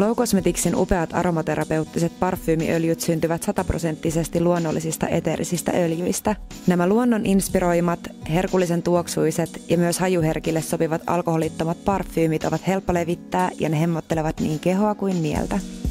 Flow Cosmeticsin upeat aromaterapeuttiset parfyymiöljyt syntyvät 100% luonnollisista eteerisistä öljyistä. Nämä luonnon inspiroimat, herkullisen tuoksuiset ja myös hajuherkille sopivat alkoholittomat parfyymit ovat helppo levittää ja ne hemmottelevat niin kehoa kuin mieltä.